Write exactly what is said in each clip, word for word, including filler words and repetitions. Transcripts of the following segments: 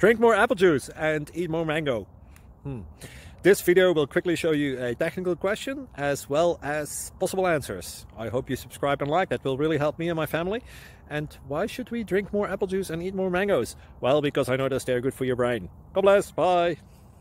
Drink more apple juice and eat more mango. Hmm. This video will quickly show you a technical question as well as possible answers. I hope you subscribe and like, that will really help me and my family. And why should we drink more apple juice and eat more mangoes? Well, because I noticed they're good for your brain. God bless, bye!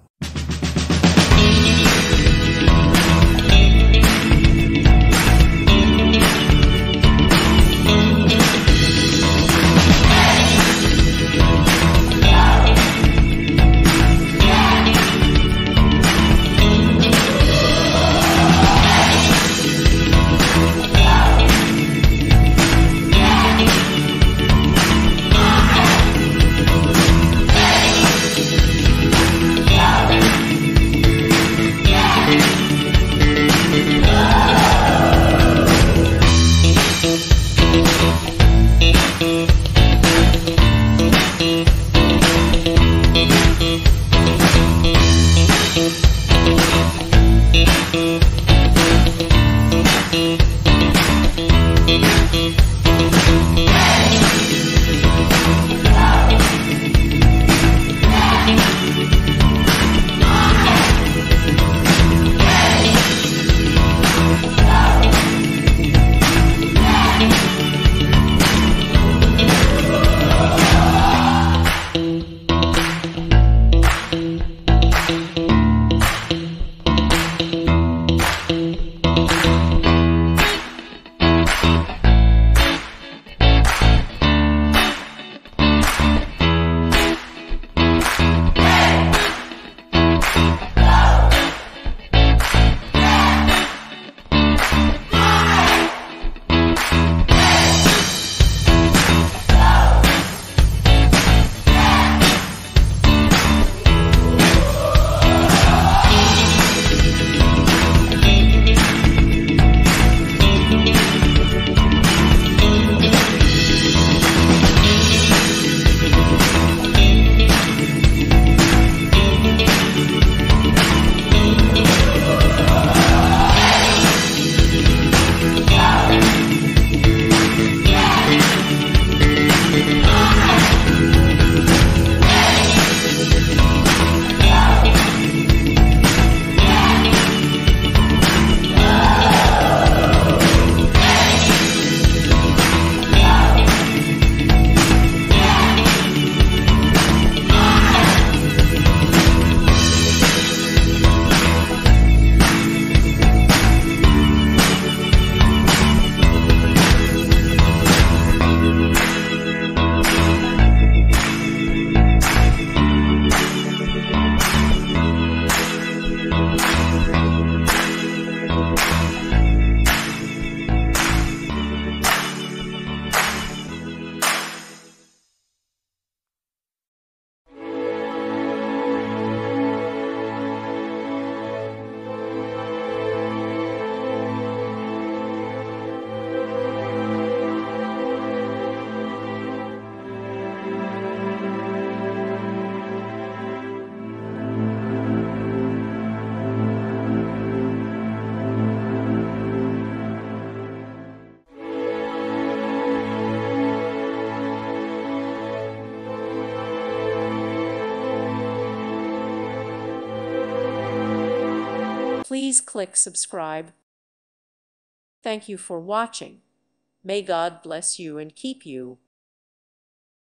Please click subscribe. Thank you for watching. May God bless you and keep you.